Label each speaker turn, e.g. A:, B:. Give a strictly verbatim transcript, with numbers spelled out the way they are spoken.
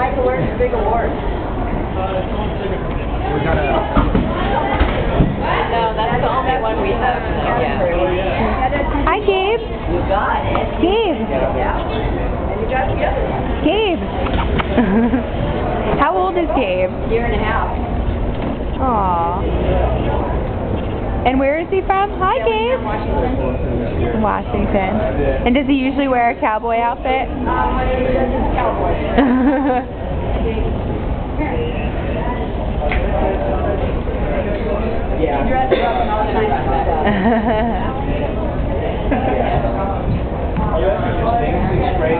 A: guy who wears big awards.
B: We're gonna...
A: No, that's the only one we have. Yeah.
C: Hi, Gabe.
A: You got it.
C: Gabe.
A: Yeah. And you got the other one.
C: Gabe. How old is Gabe?
A: Year and a half.
C: Aww. And where is he from? Hi, Gabe.
A: Washington.
C: Washington. And does he usually wear a cowboy outfit?
A: Um, he does his cowboy.
B: Yeah.
A: He dresses up and all kinds of stuff.
B: Things straight.